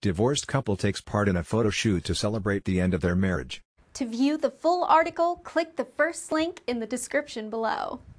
Divorced couple takes part in a photo shoot to celebrate the end of their marriage. To view the full article, click the first link in the description below.